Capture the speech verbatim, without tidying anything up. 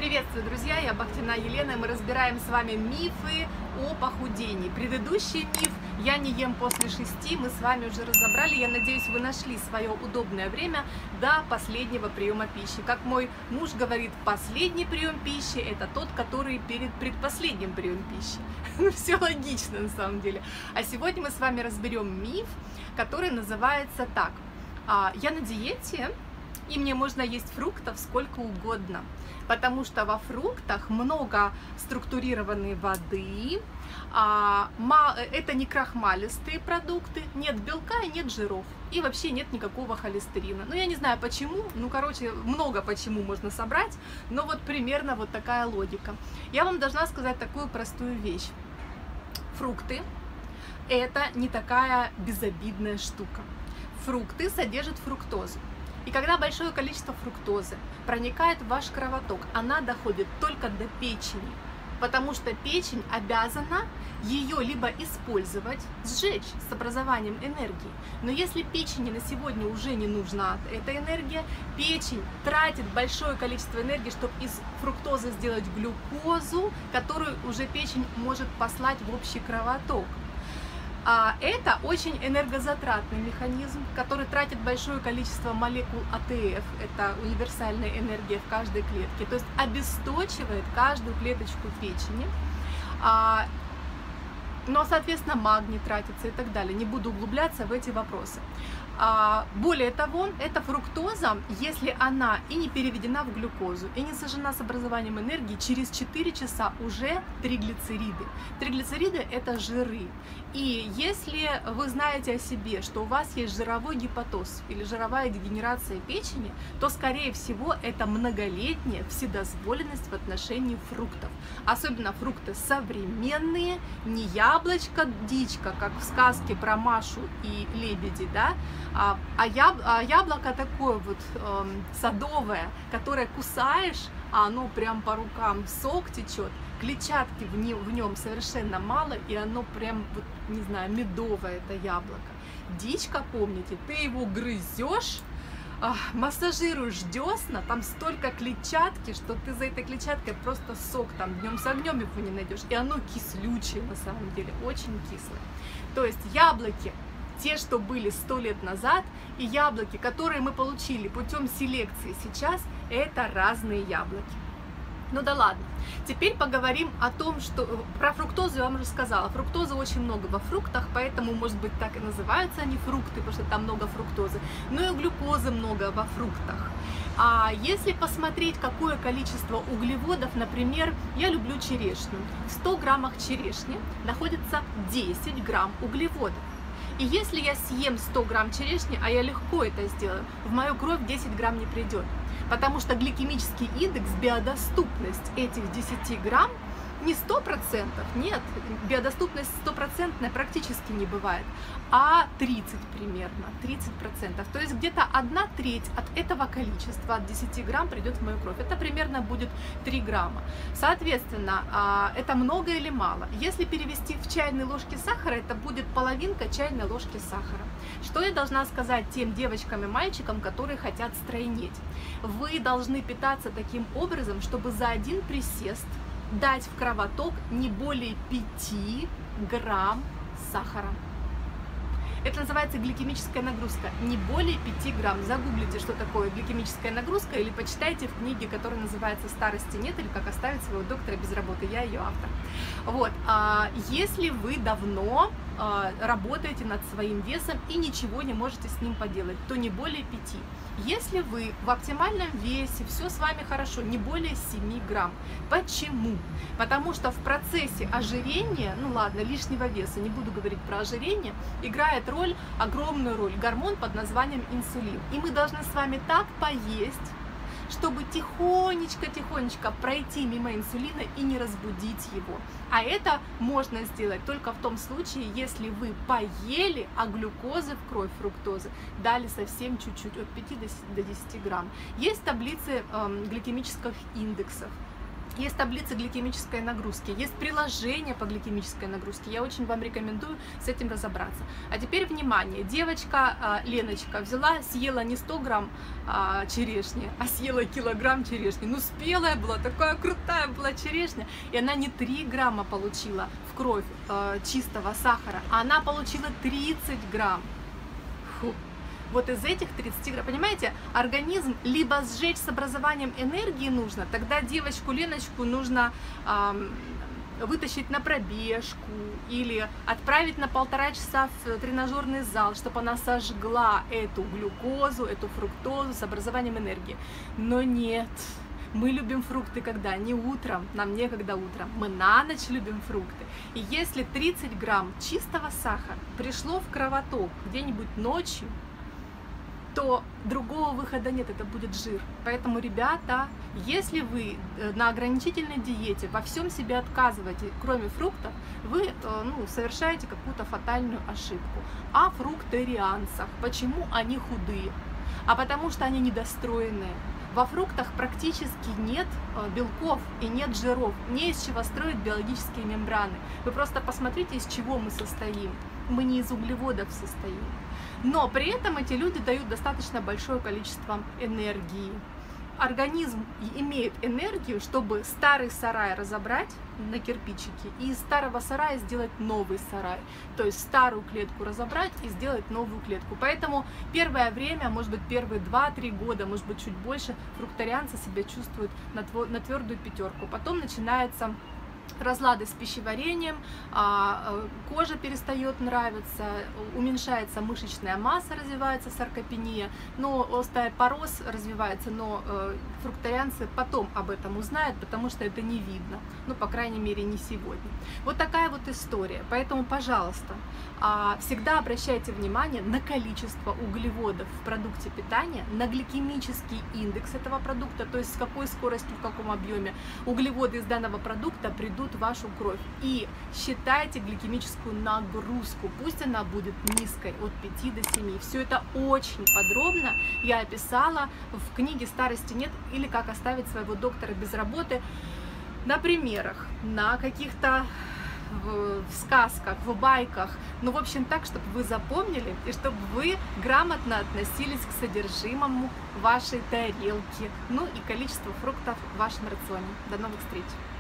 Приветствую, друзья! Я Бахтина Елена, и мы разбираем с вами мифы о похудении. Предыдущий миф «Я не ем после шести» мы с вами уже разобрали. Я надеюсь, вы нашли свое удобное время до последнего приема пищи. Как мой муж говорит, последний прием пищи – это тот, который перед предпоследним приемом пищи. Все логично на самом деле. А сегодня мы с вами разберем миф, который называется так. «Я на диете, и мне можно есть фруктов сколько угодно, потому что во фруктах много структурированной воды, а, это не крахмалистые продукты, нет белка и нет жиров, и вообще нет никакого холестерина». Ну, я не знаю почему, ну, короче, много почему можно собрать, но вот примерно вот такая логика. Я вам должна сказать такую простую вещь. Фрукты – это не такая безобидная штука. Фрукты содержат фруктозу. И когда большое количество фруктозы проникает в ваш кровоток, она доходит только до печени, потому что печень обязана ее либо использовать, сжечь с образованием энергии. Но если печени на сегодня уже не нужна эта энергия, печень тратит большое количество энергии, чтобы из фруктозы сделать глюкозу, которую уже печень может послать в общий кровоток. А это очень энергозатратный механизм, который тратит большое количество молекул А Тэ Эф, это универсальная энергия в каждой клетке, то есть обесточивает каждую клеточку печени. А, но, соответственно, магний тратится и так далее. Не буду углубляться в эти вопросы. А, более того, эта фруктоза, если она и не переведена в глюкозу, и не сожжена с образованием энергии, через четыре часа уже триглицериды. Триглицериды – это жиры. И если вы знаете о себе, что у вас есть жировой гепатоз или жировая дегенерация печени, то, скорее всего, это многолетняя вседозволенность в отношении фруктов. Особенно фрукты современные, не яблочко, дичка, как в сказке про Машу и лебеди, да, а, а, яб, а яблоко такое вот э, садовое, которое кусаешь, а оно прям по рукам, сок течет, клетчатки в, не, в нем совершенно мало, и оно прям, вот, не знаю, медовое это яблоко. Дичка, помните, ты его грызешь, а, массажируешь десна, там столько клетчатки, что ты за этой клетчаткой просто сок там днем с огнем его не найдешь, и оно кислючее на самом деле, очень кислое. То есть яблоки, те, что были сто лет назад, и яблоки, которые мы получили путем селекции сейчас, это разные яблоки. Ну да ладно. Теперь поговорим о том, что про фруктозу я вам уже сказала. Фруктозы очень много во фруктах, поэтому, может быть, так и называются они фрукты, потому что там много фруктозы. Но и глюкозы много во фруктах. А если посмотреть, какое количество углеводов, например, я люблю черешню. В ста граммах черешни находится десять грамм углеводов. И если я съем сто грамм черешни, а я легко это сделаю, в мою кровь десять грамм не придет. Потому что гликемический индекс, биодоступность этих десяти грамм не сто процентов, нет, биодоступность стопроцентная практически не бывает, а тридцать примерно, тридцать процентов. То есть где-то одна треть от этого количества, от десяти грамм придет в мою кровь. Это примерно будет три грамма. Соответственно, это много или мало? Если перевести в чайные ложки сахара, это будет половинка чайной ложки сахара. Что я должна сказать тем девочкам и мальчикам, которые хотят стройнеть? Вы должны питаться таким образом, чтобы за один присест дать в кровоток не более пяти грамм сахара. Это называется гликемическая нагрузка, не более пяти грамм. Загуглите, что такое гликемическая нагрузка, или почитайте в книге, которая называется «Старости нет» или «Как оставить своего доктора без работы». Я ее автор. Вот. Если вы давно работаете над своим весом и ничего не можете с ним поделать, то не более пяти. Если вы в оптимальном весе, все с вами хорошо, не более семи грамм. Почему? Потому что в процессе ожирения, ну ладно, лишнего веса, не буду говорить про ожирение, играет роль, огромную роль гормон под названием инсулин. И мы должны с вами так поесть, чтобы тихонечко-тихонечко пройти мимо инсулина и не разбудить его. А это можно сделать только в том случае, если вы поели, а глюкозы в кровь, фруктозы, дали совсем чуть-чуть, от пяти до десяти грамм. Есть таблицы э, гликемических индексов. Есть таблицы гликемической нагрузки, есть приложение по гликемической нагрузке. Я очень вам рекомендую с этим разобраться. А теперь внимание, девочка Леночка взяла, съела не сто грамм черешни, а съела килограмм черешни. Ну, спелая была, такая крутая была черешня. И она не три грамма получила в кровь чистого сахара, а она получила тридцать грамм. Фу. Вот из этих тридцати грамм, понимаете, организм либо сжечь с образованием энергии нужно, тогда девочку Леночку нужно эм, вытащить на пробежку или отправить на полтора часа в тренажерный зал, чтобы она сожгла эту глюкозу, эту фруктозу с образованием энергии. Но нет, мы любим фрукты когда? Не утром, нам некогда утром, мы на ночь любим фрукты. И если тридцать грамм чистого сахара пришло в кровоток где-нибудь ночью, то другого выхода нет, это будет жир. Поэтому, ребята, если вы на ограничительной диете во всем себе отказываете, кроме фруктов, вы ну, совершаете какую-то фатальную ошибку. О фрукторианцах. Почему они худые? А потому что они недостроенные. Во фруктах практически нет белков и нет жиров, не из чего строить биологические мембраны. Вы просто посмотрите, из чего мы состоим. Мы не из углеводов состоим. Но при этом эти люди дают достаточно большое количество энергии. Организм имеет энергию, чтобы старый сарай разобрать на кирпичики и из старого сарая сделать новый сарай. То есть старую клетку разобрать и сделать новую клетку. Поэтому первое время, может быть первые два-три года, может быть чуть больше, фрукторианцы себя чувствуют на твердую пятерку. Потом начинается разлады с пищеварением, кожа перестает нравиться, уменьшается мышечная масса, развивается саркопения, но остеопороз развивается, но фрукторианцы потом об этом узнают, потому что это не видно, ну, по крайней мере, не сегодня. Вот такая вот история, поэтому, пожалуйста, всегда обращайте внимание на количество углеводов в продукте питания, на гликемический индекс этого продукта, то есть с какой скоростью, в каком объеме углеводы из данного продукта придут в вашу кровь. И считайте гликемическую нагрузку, пусть она будет низкой, от пяти до семи. Все это очень подробно я описала в книге «Старости нет» или «Как оставить своего доктора без работы» на примерах, на каких-то в, в сказках, в байках, ну, в общем, так, чтобы вы запомнили и чтобы вы грамотно относились к содержимому вашей тарелки, ну и количеству фруктов в вашем рационе. До новых встреч!